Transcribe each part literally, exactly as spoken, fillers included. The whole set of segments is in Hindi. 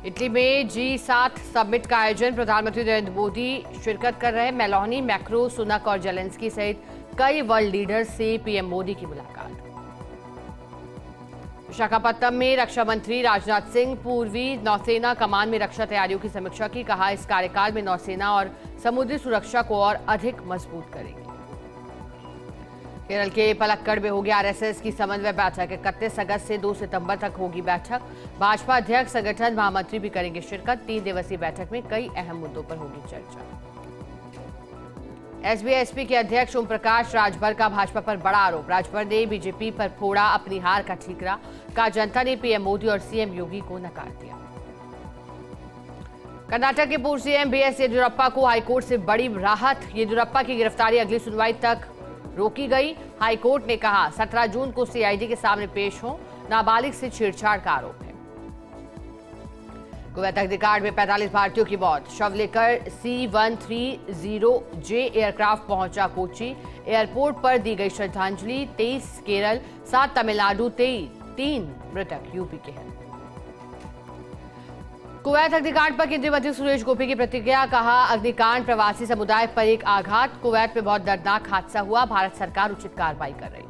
इटली में जी सात समिट का आयोजन, प्रधानमंत्री नरेंद्र मोदी शिरकत कर रहे हैं। मेलोनी, मैक्रो, सुनक और जेलेंस्की सहित कई वर्ल्ड लीडर्स से पीएम मोदी की मुलाकात। विशाखापत्तनम में रक्षा मंत्री राजनाथ सिंह पूर्वी नौसेना कमान में रक्षा तैयारियों की समीक्षा की। कहा, इस कार्यकाल में नौसेना और समुद्री सुरक्षा को और अधिक मजबूत करेंगे। केरल के पलक्कड़ में होगी आरएसएस की समन्वय बैठक। इकतीस अगस्त से दो सितंबर तक होगी बैठक। भाजपा अध्यक्ष, संगठन महामंत्री भी करेंगे शिरकत। तीन दिवसीय बैठक में कई अहम मुद्दों पर होगी चर्चा। एसबीएसपी के अध्यक्ष ओम प्रकाश राजभर का भाजपा पर बड़ा आरोप। राजभर ने बीजेपी पर फोड़ा अपनी हार का ठीकरा। कहा, जनता ने पीएम मोदी और सीएम योगी को नकार दिया। कर्नाटक के पूर्व सीएम बीएस येदियुरप्पा को हाईकोर्ट से बड़ी राहत। येदियुरप्पा की गिरफ्तारी अगली सुनवाई तक रोकी गई। हाईकोर्ट ने कहा, सत्रह जून को सीआईडी के सामने पेश हो। नाबालिग से छेड़छाड़ का आरोप है। कुवैत अग्निकांड में पैंतालीस भारतीयों की मौत। शव लेकर C one three zero J aircraft पहुंचा कोची। एयरपोर्ट पर दी गई श्रद्धांजलि। तेईस केरल, सात तमिलनाडु, तीन मृतक यूपी के हैं। कुवैत अग्निकांड पर केंद्रीय मंत्री सुरेश गोपी की प्रतिक्रिया। कहा, अग्निकांड प्रवासी समुदाय पर एक आघात। कुवैत में बहुत दर्दनाक हादसा हुआ। भारत सरकार उचित कार्रवाई कर रही है।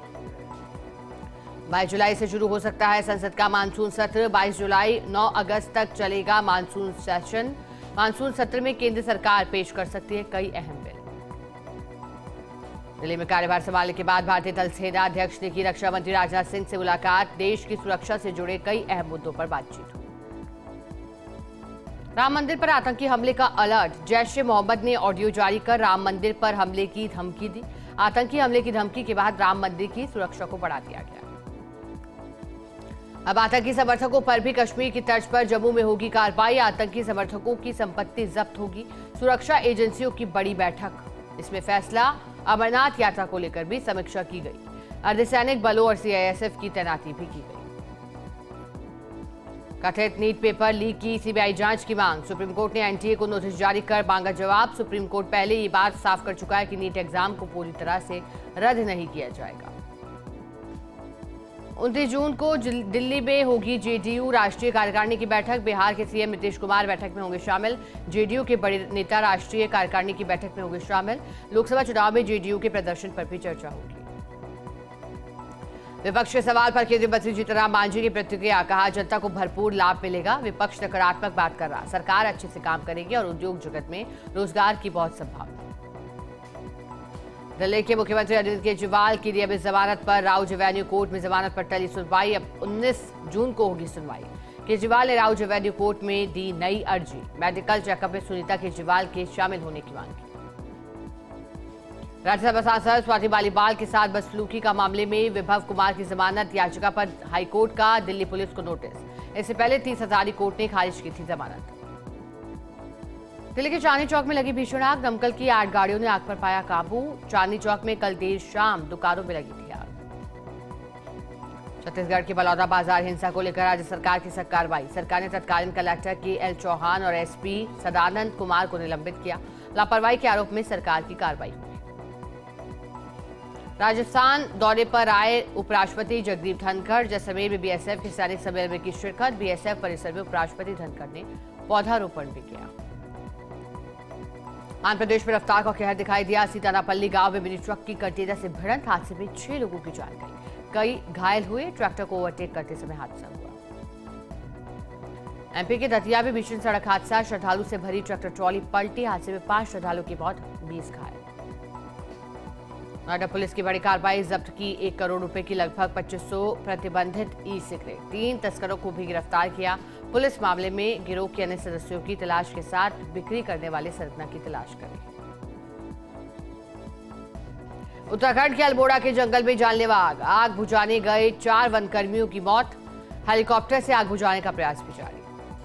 बाईस जुलाई से शुरू हो सकता है संसद का मानसून सत्र। बाईस जुलाई नौ अगस्त तक चलेगा मानसून सेशन। मानसून सत्र में केंद्र सरकार पेश कर सकती है कई अहम बिल। दिल्ली में कार्यभार संभालने के बाद भारतीय थल सेना अध्यक्ष ने की रक्षा मंत्री राजनाथ सिंह से मुलाकात। देश की सुरक्षा से जुड़े कई अहम मुद्दों पर बातचीत हुई। राम मंदिर पर आतंकी हमले का अलर्ट। जैश ए मोहम्मद ने ऑडियो जारी कर राम मंदिर पर हमले की धमकी दी। आतंकी हमले की धमकी के बाद राम मंदिर की सुरक्षा को बढ़ा दिया गया। अब आतंकी समर्थकों पर भी कश्मीर की तर्ज पर जम्मू में होगी कार्रवाई। आतंकी समर्थकों की संपत्ति जब्त होगी। सुरक्षा एजेंसियों की बड़ी बैठक। इसमें फैसला। अमरनाथ यात्रा को लेकर भी समीक्षा की गई। अर्धसैनिक बलों और सीआईएसएफ की तैनाती भी की गई। कथित नीट पेपर लीक की सीबीआई जांच की मांग। सुप्रीम कोर्ट ने एनटीए को नोटिस जारी कर मांगा जवाब। सुप्रीम कोर्ट पहले ये बात साफ कर चुका है कि नीट एग्जाम को पूरी तरह से रद्द नहीं किया जाएगा। उनतीस जून को दिल्ली में होगी जेडीयू राष्ट्रीय कार्यकारिणी की बैठक। बिहार के सीएम नीतीश कुमार बैठक में होंगे शामिल। जेडीयू के बड़े नेता राष्ट्रीय कार्यकारिणी की बैठक में होंगे शामिल। लोकसभा चुनाव में जेडीयू के प्रदर्शन पर भी चर्चा होगी। विपक्ष के सवाल पर केंद्रीय मंत्री जीतन राम मांझी की प्रतिक्रिया। कहा, जनता को भरपूर लाभ मिलेगा। विपक्ष नकारात्मक बात कर रहा। सरकार अच्छे से काम करेगी और उद्योग जगत में रोजगार की बहुत संभावना। दिल्ली के मुख्यमंत्री अरविंद केजरीवाल की नियमित जमानत पर राउज एवेन्यू कोर्ट में जमानत पर टली सुनवाई। अब उन्नीस जून को होगी सुनवाई। केजरीवाल ने राउज एवेन्यू कोर्ट में दी नई अर्जी। मेडिकल चेकअप में सुनीता केजरीवाल के शामिल होने की मांग की। राज्यसभा सांसद स्वाति मालीवाल के साथ बदसलूकी का मामले में विभव कुमार की जमानत याचिका पर हाईकोर्ट का दिल्ली पुलिस को नोटिस। इससे पहले तीस हजारी कोर्ट ने खारिज की थी जमानत। दिल्ली के चांदनी चौक में लगी भीषण आग। दमकल की आठ गाड़ियों ने आग पर पाया काबू। चांदनी चौक में कल देर शाम दुकानों में लगी थी आग। छत्तीसगढ़ के बलौदा बाजार हिंसा को लेकर राज्य सरकार की सख्त कार्रवाई। सरकार ने तत्कालीन कलेक्टर के एल चौहान और एसपी सदानंद कुमार को निलंबित किया। लापरवाही के आरोप में सरकार की कार्रवाई हुई। राजस्थान दौरे पर आए उपराष्ट्रपति जगदीप धनखड़। जैसलमेर में बीएसएफ के सैनिक सम्मेलन में की शिरकत। बीएसएफ परिसर में उपराष्ट्रपति धनखड़ ने पौधारोपण भी किया। आंध्र प्रदेश में रफ्तार का कहर दिखाई दिया। सीतानापल्ली गांव में मिनी ट्रक की कंटेनर से भिड़ंत। हादसे में छह लोगों की जान गई, कई घायल हुए। ट्रैक्टर को ओवरटेक करते समय हादसा हुआ। एमपी के दतिया में भीषण सड़क हादसा। श्रद्धालु से भरी ट्रैक्टर ट्रॉली पलटी। हादसे में पांच श्रद्धालुओं की मौत, बीस घायल। नोएडा पुलिस की बड़ी कार्रवाई। जब्त की एक करोड़ रुपए की लगभग पच्चीस सौ प्रतिबंधित ई सिगरेट। तीन तस्करों को भी गिरफ्तार किया। पुलिस मामले में गिरोह के अन्य सदस्यों की तलाश के साथ बिक्री करने वाले सरगना की तलाश कर रही है। उत्तराखंड के अल्मोड़ा के जंगल में जानलेवा आग। आग बुझाने गए चार वनकर्मियों की मौत। हेलीकॉप्टर से आग बुझाने का प्रयास भी जारी।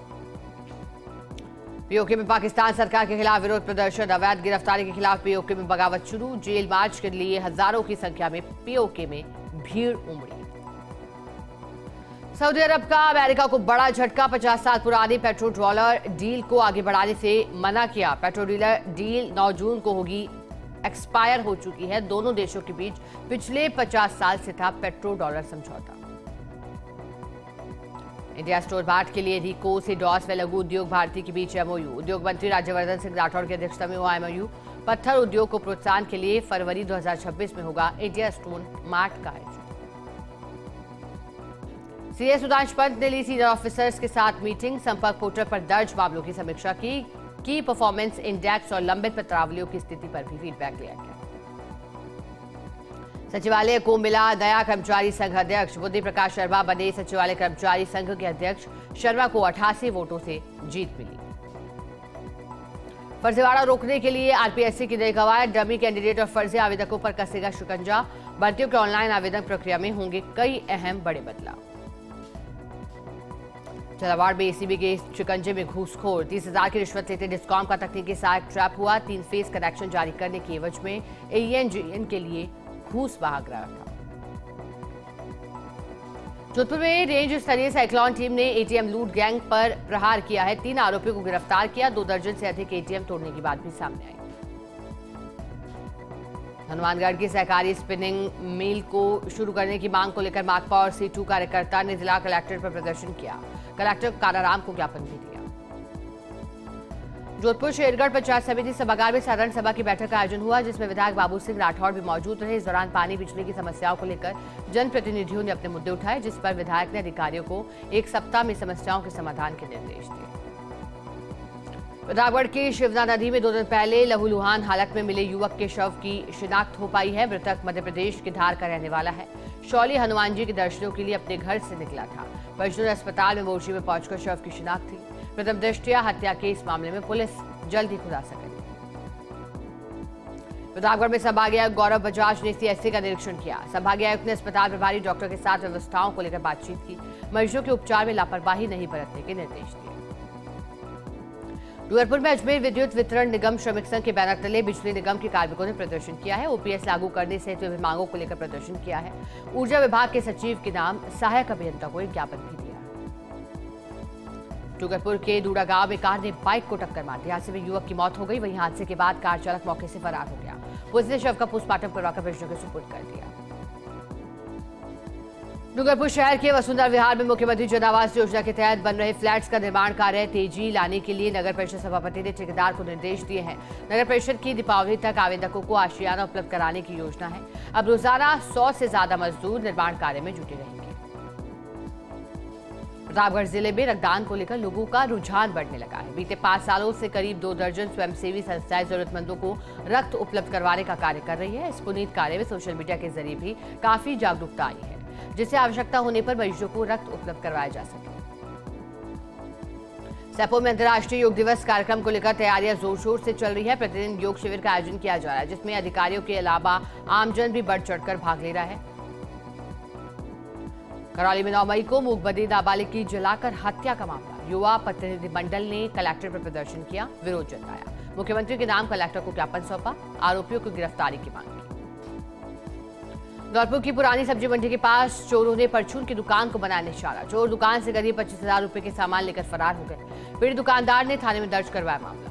पीओके में पाकिस्तान सरकार के खिलाफ विरोध प्रदर्शन। अवैध गिरफ्तारी के खिलाफ पीओके में बगावत शुरू। जेल मार्च के लिए हजारों की संख्या में पीओके में भीड़ उमड़ी। सऊदी अरब का अमेरिका को बड़ा झटका। पचास साल पुरानी पेट्रो डॉलर डील को आगे बढ़ाने से मना किया। पेट्रो डॉलर डील नौ जून को होगी एक्सपायर हो चुकी है। दोनों देशों के बीच पिछले पचास साल से था पेट्रो डॉलर समझौता। इंडिया स्टोर बाट के लिए रिको, सिडॉस व लघु उद्योग भारती के बीच एमओयू। उद्योग मंत्री राज्यवर्धन सिंह राठौड़ की अध्यक्षता में हुआ एमओयू। पत्थर उद्योग को प्रोत्साहन के लिए फरवरी दो हज़ार छब्बीस में होगा इंडिया स्टोन मार्ट का आयोजन। सीए सुधांश पंत ने ली सीनियर ऑफिसर्स के साथ मीटिंग। संपर्क पोर्टल पर दर्ज मामलों की समीक्षा की की परफॉर्मेंस इंडेक्स और लंबित पत्रावलियों की स्थिति पर भी फीडबैक लिया गया। सचिवालय को मिला नया कर्मचारी संघ अध्यक्ष। बुद्धि प्रकाश शर्मा बने सचिवालय कर्मचारी संघ के अध्यक्ष। शर्मा को अठासी वोटों से जीत मिली। फर्जीवाड़ा रोकने के लिए आरपीएससी की नई कवायद। डमी कैंडिडेट और फर्जी आवेदकों पर कसेगा शिकंजा। भर्तियों के ऑनलाइन आवेदन प्रक्रिया में होंगे कई अहम बड़े बदलाव। झालावाड़ में एसीबी के शिकंजे में घूसखोर। तीस हजार की रिश्वत लेते डिस्कॉम का तकनीकी सहायक ट्रैप हुआ। तीन फेज कनेक्शन जारी करने की एवज में एईएन के लिए घूस मांग रहा था। जोधपुर में रेंज स्तरीय साइक्लोन टीम ने एटीएम लूट गैंग पर प्रहार किया है। तीन आरोपियों को गिरफ्तार किया। दो दर्जन से अधिक एटीएम तोड़ने की बात भी सामने आई। हनुमानगढ़ की सहकारी स्पिनिंग मिल को शुरू करने की मांग को लेकर माकपा और सी टू कार्यकर्ता ने जिला कलेक्टर पर प्रदर्शन किया। कलेक्टर कानाराम को ज्ञापन भी दिया। जोधपुर शेरगढ़ पंचायत समिति सभागार में साधारण सभा की बैठक का आयोजन हुआ, जिसमें विधायक बाबू सिंह राठौड़ भी मौजूद रहे। इस दौरान पानी बिजली की समस्याओं को लेकर जनप्रतिनिधियों ने अपने मुद्दे उठाए, जिस पर विधायक ने अधिकारियों को एक सप्ताह में समस्याओं के समाधान के निर्देश दिए। प्रतापगढ़ की शिवना नदी में दो दिन पहले लहूलुहान हालत में मिले युवक के शव की शिनाख्त हो पाई है। मृतक मध्य प्रदेश के धार का रहने वाला है। शौली हनुमान जी के दर्शनों के लिए अपने घर से निकला था। परिजनों ने अस्पताल में मोर्ची में पहुंचकर शव की शिनाख्त की। प्रथम दृष्टया हत्या के इस मामले में पुलिस जल्द ही खुलासा करेगी। प्रतापगढ़ में संभागीय आयुक्त गौरव बजाज ने सीएससी का निरीक्षण किया। संभागीय आयुक्त ने अस्पताल प्रभारी डॉक्टर के साथ व्यवस्थाओं को लेकर बातचीत की। मरीजों के उपचार में लापरवाही नहीं बरतने के निर्देश दिए। डूंगरपुर में अजमेर विद्युत वितरण निगम श्रमिक संघ के बैनर तले बिजली निगम के कार्मिकों ने प्रदर्शन किया है। ओपीएस लागू करने सहित विभिन्न मांगों को लेकर प्रदर्शन किया है। ऊर्जा विभाग के सचिव के नाम सहायक अभियंता को एक ज्ञापन भी दिया। डूंगरपुर के दूड़ा गांव में कार ने बाइक को टक्कर मार दी। हादसे में युवक की मौत हो गई। वहीं हादसे के बाद कार चालक मौके से फरार हो गया। पुलिस ने शव का पोस्टमार्टम करवाकर परिजनों के सुपुर्द कर दिया। डूंगरपुर शहर के वसुंधरा विहार में मुख्यमंत्री जन आवास योजना के तहत बन रहे फ्लैट्स का निर्माण कार्य तेजी लाने के लिए नगर परिषद सभापति ने ठेकेदार को निर्देश दिए हैं। नगर परिषद की दीपावली तक आवेदकों को आशियाना उपलब्ध कराने की योजना है। अब रोजाना सौ से ज्यादा मजदूर निर्माण कार्य में जुटे रहेंगे। प्रतापगढ़ जिले में रक्तदान को लेकर लोगों का रुझान बढ़ने लगा है। बीते पांच सालों से करीब दो दर्जन स्वयंसेवी संस्थाएं जरूरतमंदों को रक्त उपलब्ध करवाने का कार्य कर रही है। इस पुनीत कार्य में सोशल मीडिया के जरिए भी काफी जागरूकता आई है, जिससे आवश्यकता होने पर मरीजों को रक्त उपलब्ध करवाया जा सके। सैपो में अंतर्राष्ट्रीय योग दिवस कार्यक्रम को लेकर तैयारियां जोर शोर से चल रही है। प्रतिदिन योग शिविर का आयोजन किया जा रहा है, जिसमें अधिकारियों के अलावा आमजन भी बढ़ चढ़कर भाग ले रहा है। करौली में नौ मई को मूकबधिर नाबालिग की जलाकर हत्या का मामला। युवा प्रतिनिधिमंडल ने कलेक्टर पर प्रदर्शन किया, विरोध जताया। मुख्यमंत्री के नाम कलेक्टर को ज्ञापन सौंपा। आरोपियों की गिरफ्तारी की मांग की। धौलपुर की पुरानी सब्जी मंडी के पास चोरों ने परचून की दुकान को बनाया निशाना। चोर दुकान से करीब पच्चीस हजार रुपए के सामान लेकर फरार हो गए। पीड़ित दुकानदार ने थाने में दर्ज करवाया मामला।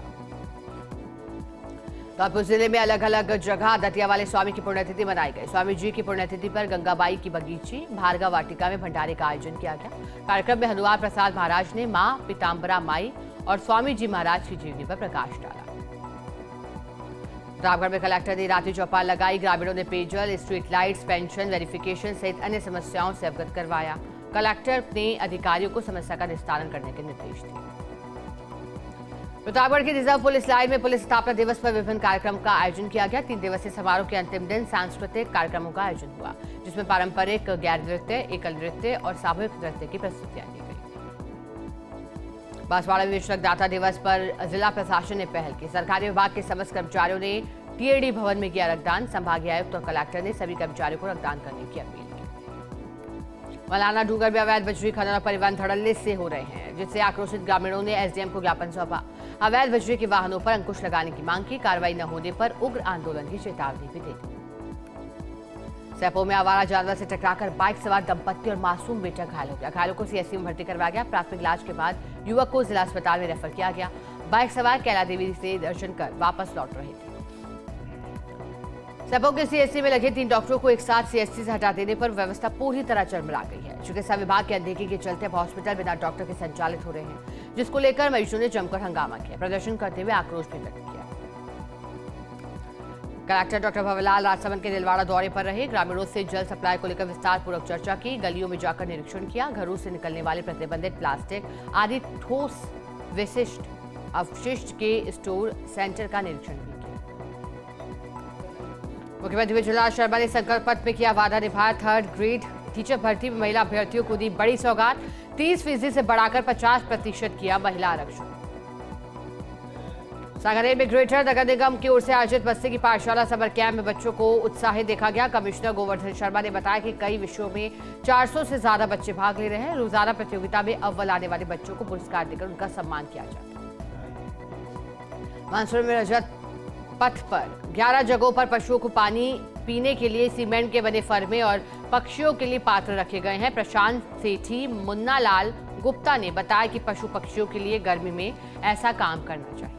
धौलपुर जिले में अलग अलग जगह दतिया वाले स्वामी की पुण्यतिथि मनाई गई। स्वामी जी की पुण्यतिथि पर गंगाबाई की बगीची भार्गव वाटिका में भंडारे का आयोजन किया गया। कार्यक्रम में हनुमान प्रसाद महाराज ने मां पीताम्बरा माई और स्वामी जी महाराज की जीवनी पर प्रकाश डाला। प्रतापगढ़ में कलेक्टर ने रात्रि चौपाल लगाई। ग्रामीणों ने पेयजल, स्ट्रीट लाइट्स, पेंशन वेरिफिकेशन सहित अन्य समस्याओं से अवगत करवाया। कलेक्टर ने अधिकारियों को समस्या का निस्तारण करने के निर्देश दिए। प्रतापगढ़ के रिजर्व पुलिस लाइन में पुलिस स्थापना दिवस पर विभिन्न कार्यक्रम का आयोजन किया गया। तीन दिवसीय समारोह के अंतिम दिन सांस्कृतिक कार्यक्रमों का आयोजन हुआ, जिसमें पारंपरिक गैर नृत्य, एकल नृत्य और सामूहिक नृत्य की प्रस्तुतियां दी गई। बांसवाड़ा में विश्व रक्तदाता दिवस पर जिला प्रशासन ने पहल की। सरकारी विभाग के समस्त कर्मचारियों ने टीएडी भवन में किया रक्तदान। संभागीय आयुक्त और कलेक्टर ने सभी कर्मचारियों को रक्तदान करने की अपील की। मलाना डूंगर में अवैध बजरी खनन और परिवहन धड़ल्ले से हो रहे हैं, जिससे आक्रोशित ग्रामीणों ने एसडीएम को ज्ञापन सौंपा। अवैध बजरी के वाहनों पर अंकुश लगाने की मांग की। कार्रवाई न होने पर उग्र आंदोलन की चेतावनी भी दी। सैपो में आवारा जानवर से टकराकर बाइक सवार दंपत्ति और मासूम बेटा घायल हो गया। घायलों को सीएससी में भर्ती करवाया गया। प्राथमिक इलाज के बाद युवक को जिला अस्पताल में रेफर किया गया। बाइक सवार कैला देवी से दर्शन कर वापस लौट रहे थे। सैपो के सीएससी में लगे तीन डॉक्टरों को एक साथ सीएससी से हटा देने पर व्यवस्था पूरी तरह चरमरा गई है। चिकित्सा विभाग की अनदेखी के चलते अब हॉस्पिटल बिना डॉक्टर के संचालित हो रहे हैं, जिसको लेकर मरीजों ने जमकर हंगामा किया, प्रदर्शन करते हुए आक्रोश भी व्यक्त किया। कलेक्टर डॉक्टर भंवरलाल राजसमंद के दिलवाड़ा दौरे पर रहे, ग्रामीणों से जल सप्लाई को लेकर विस्तार पूर्वक चर्चा की, गलियों में जाकर निरीक्षण किया, घरों से निकलने वाले प्रतिबंधित प्लास्टिक आदि ठोस विशिष्ट अवशिष्ट के स्टोर सेंटर का निरीक्षण भी किया। मुख्यमंत्री विजयलाल शर्मा ने संकल्प पत्र में किया वादा निभाया, थर्ड ग्रेड टीचर भर्ती में महिला अभ्यर्थियों को दी बड़ी सौगात, तीस फीसदी से बढ़ाकर पचास प्रतिशत किया महिला आरक्षण। सांगानेर में ग्रेटर नगर निगम की ओर से आयोजित बस्ती की पाठशाला समर कैंप में बच्चों को उत्साहित देखा गया। कमिश्नर गोवर्धन शर्मा ने बताया कि कई विषयों में चार सौ से ज्यादा बच्चे भाग ले रहे हैं। रोजाना प्रतियोगिता में अव्वल आने वाले बच्चों को पुरस्कार देकर उनका सम्मान किया जाता है। मानसून में रजत पथ पर ग्यारह जगहों पर पशुओं को पानी पीने के लिए सीमेंट के बने फर्मे और पक्षियों के लिए पात्र रखे गए हैं। प्रशांत सेठी मुन्ना लाल गुप्ता ने बताया कि पशु पक्षियों के लिए गर्मी में ऐसा काम करना चाहिए।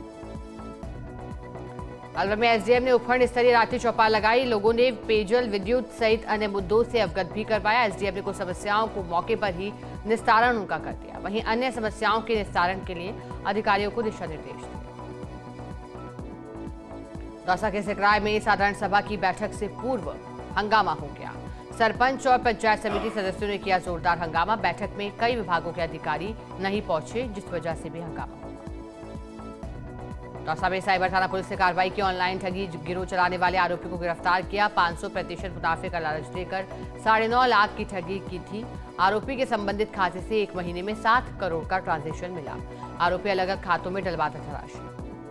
अलवर में एसडीएम ने उपखंड स्तरीय रात्रि चौपाल लगाई, लोगों ने पेयजल विद्युत सहित अन्य मुद्दों से अवगत भी करवाया। एसडीएम ने कुछ समस्याओं को मौके पर ही निस्तारण उनका कर दिया, वहीं अन्य समस्याओं के निस्तारण के लिए अधिकारियों को दिशा निर्देश दिए। दौसा के सिकराय में साधारण सभा की बैठक से पूर्व हंगामा हो गया। सरपंच और पंचायत समिति सदस्यों ने किया जोरदार हंगामा, बैठक में कई विभागों के अधिकारी नहीं पहुंचे, जिस वजह से भी हंगामा हुआ। दौसा में साइबर थाना पुलिस ने कार्रवाई की, ऑनलाइन ठगी गिरोह चलाने वाले आरोपी को गिरफ्तार किया। पाँच सौ प्रतिशत मुनाफे का लालच देकर साढ़े नौ लाख की ठगी की थी। आरोपी के संबंधित खाते से एक महीने में सात करोड़ का ट्रांजैक्शन मिला। आरोपी अलग अलग खातों में डलवाता था राशि।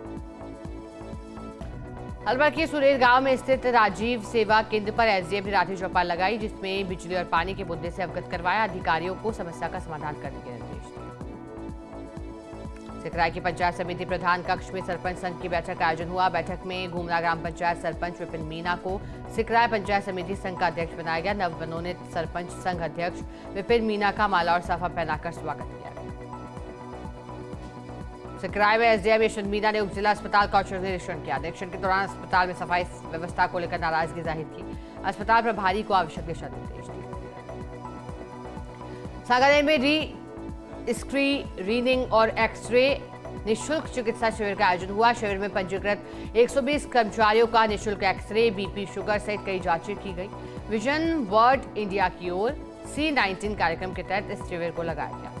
अलवर के सुरेर गांव में स्थित राजीव सेवा केंद्र पर एसडीएम ने रात्रि चौपाल लगाई, जिसमें बिजली और पानी के मुद्दे से अवगत करवाया। अधिकारियों को समस्या का समाधान करने के निर्देश दिए। सिकराय की पंचायत समिति प्रधान कक्ष में सरपंच संघ की बैठक का आयोजन हुआ। बैठक में घूमना ग्राम पंचायत सरपंच विपिन मीना को सिकराय पंचायत समिति संघ का अध्यक्ष बनाया गया। नवमनोनीत सरपंच संघ अध्यक्ष विपिन मीना का माला और साफा पहनाकर स्वागत किया गया। सिकराय में एसडीएम यशवंत मीना ने उप जिला अस्पताल का औचक निरीक्षण किया। निरीक्षण के दौरान अस्पताल में सफाई व्यवस्था को लेकर नाराजगी जाहिर की। अस्पताल प्रभारी को आवश्यक दिशा निर्देश दिए। सांगानेर में री स्क्रीनिंग और एक्सरे निःशुल्क चिकित्सा शिविर का आयोजन हुआ। शिविर में पंजीकृत एक सौ बीस कर्मचारियों का निःशुल्क एक्सरे, बीपी, शुगर सहित कई जांचें की गई। विजन वर्ल्ड इंडिया की ओर सी नाइनटीन कार्यक्रम के तहत इस शिविर को लगाया गया।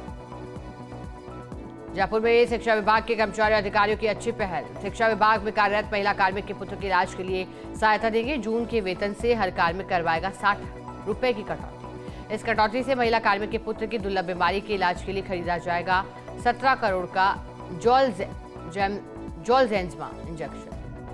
जयपुर में शिक्षा विभाग के कर्मचारी अधिकारियों की अच्छी पहल। शिक्षा विभाग में कार्यरत महिला कार्मिक के पुत्र के इलाज के लिए सहायता देंगे। जून के वेतन से हर कार्मिक करवाएगा साठ रुपए की कटौती। इस कटौती से महिला कार्मिक के पुत्र की दुर्लभ बीमारी के इलाज के लिए खरीदा जाएगा सत्रह करोड़ का जोलजेंजमा इंजेक्शन।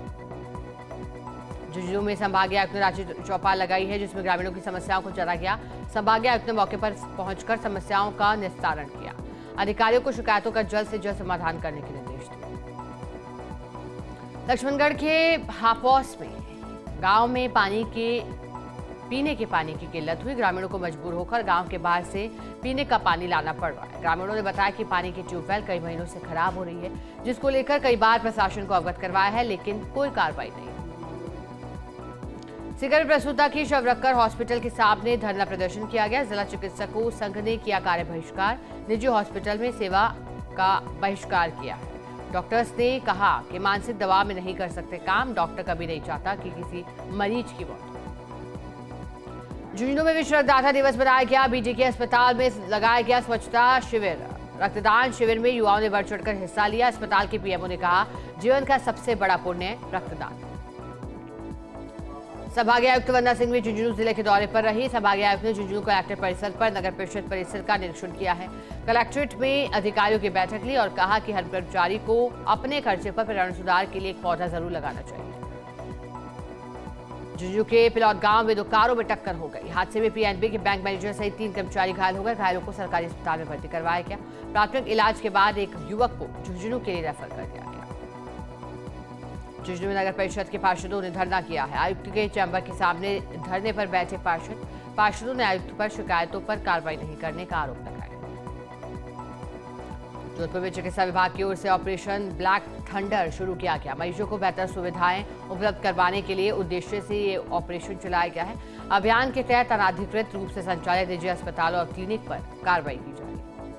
झुंझुनू में संभागीय आयुक्त ने रात्रि चौपाल लगाई है, जिसमें ग्रामीणों की समस्याओं को जाना गया। संभागीय आयुक्त ने मौके पर पहुंचकर समस्याओं का निस्तारण किया। अधिकारियों को शिकायतों का जल्द से जल्द समाधान करने के निर्देश दिए। लक्ष्मणगढ़ के हापौस में गांव में पानी के पीने के पानी की किल्लत हुई। ग्रामीणों को मजबूर होकर गांव के बाहर से पीने का पानी लाना पड़ रहा है। ग्रामीणों ने बताया कि पानी की ट्यूबवेल कई महीनों से खराब हो रही है, जिसको लेकर कई बार प्रशासन को अवगत करवाया है, लेकिन कोई कार्रवाई नहीं। सीकर प्रसूता की शव रखकर हॉस्पिटल के सामने धरना प्रदर्शन किया गया। जिला चिकित्सकों संघ ने किया कार्य बहिष्कार, निजी हॉस्पिटल में सेवा का बहिष्कार किया है। डॉक्टर्स ने कहा कि मानसिक दबाव में नहीं कर सकते काम। डॉक्टर कभी नहीं चाहता कि किसी मरीज की मौत हो। झुंझुनू में विश्व रक्तदाता दिवस मनाया गया। बीडीके अस्पताल में लगाया गया स्वच्छता शिविर। रक्तदान शिविर में युवाओं ने बढ़ चढ़कर हिस्सा लिया। अस्पताल के पीएमओ ने कहा, जीवन का सबसे बड़ा पुण्य है रक्तदान। संभागीय आयुक्त वंदना सिंह भी झुंझुनू जिले के दौरे पर रही। संभागीय आयुक्त ने झुंझुनू कलेक्टर परिसर पर नगर परिषद परिसर का निरीक्षण किया है। कलेक्ट्रेट में अधिकारियों की बैठक ली और कहा कि हर कर्मचारी को अपने खर्चे पर पर्यावरण सुधार के लिए एक पौधा जरूर लगाना चाहिए। झुंझुनू के पिलौद गांव में दो कारों में टक्कर हो गई। हादसे में पीएनबी के बैंक मैनेजर सहित तीन कर्मचारी घायल हो गए। घायलों को सरकारी अस्पताल में भर्ती करवाया गया। प्राथमिक इलाज के बाद एक युवक को झुंझुनू के लिए रेफर कर दिया गया। झुंझुनू में नगर परिषद के पार्षदों ने धरना किया है। आयुक्त के चैम्बर के सामने धरने पर बैठे पार्षद पार्षदों ने आयुक्त पर शिकायतों पर कार्रवाई नहीं करने का आरोप लगाया। जोधपुर में चिकित्सा विभाग की ओर से ऑपरेशन ब्लैक थंडर शुरू किया गया। मरीजों को बेहतर सुविधाएं उपलब्ध करवाने के लिए उद्देश्य से ये ऑपरेशन चलाया गया है। अभियान के तहत अनाधिकृत रूप से संचालित निजी अस्पतालों और क्लिनिक पर कार्रवाई की जाएगी।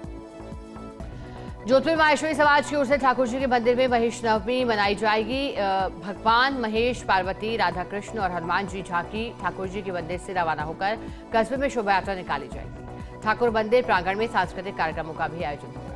जोधपुर माहेश्वरी समाज की ओर से ठाकुर जी के मंदिर में महेश नवमी मनाई जाएगी। भगवान महेश, पार्वती, राधा कृष्ण और हनुमान जी झांकी ठाकुर जी के मंदिर से रवाना होकर कस्बे में शोभा यात्रा निकाली जाएगी। ठाकुर मंदिर प्रांगण में सांस्कृतिक कार्यक्रमों का भी आयोजन होगा।